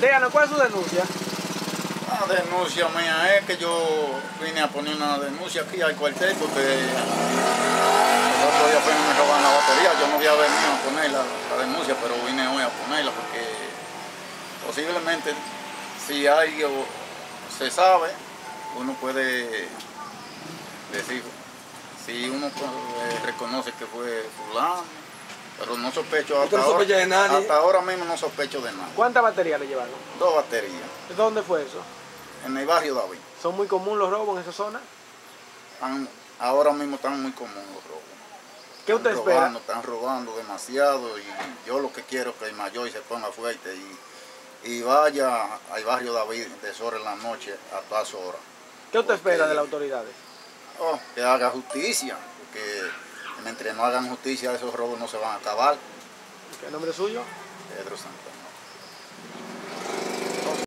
Díganos, ¿cuál es su denuncia? La denuncia mía es que yo vine a poner una denuncia aquí al cuartel porque el otro día fueron y me robaron la batería. Yo no había venido a poner la denuncia, pero vine hoy a ponerla porque posiblemente si algo se sabe, uno puede decir, si uno reconoce que fue fulano, pero no sospecho ¿Usted no sospecha de nadie? Hasta ahora mismo no sospecho de nada. ¿Cuántas baterías le llevaron? 2 baterías. ¿Dónde fue eso? En el barrio David. ¿Son muy comunes los robos en esa zona? Ahora mismo están muy comunes los robos. ¿Qué usted espera? Están robando demasiado y yo lo que quiero es que el mayor se ponga fuerte y vaya al barrio David de horas en la noche a todas horas. ¿Qué usted espera de las autoridades? Que haga justicia, porque mientras no hagan justicia esos robos no se van a acabar. ¿Qué nombre es suyo? Pedro Santana.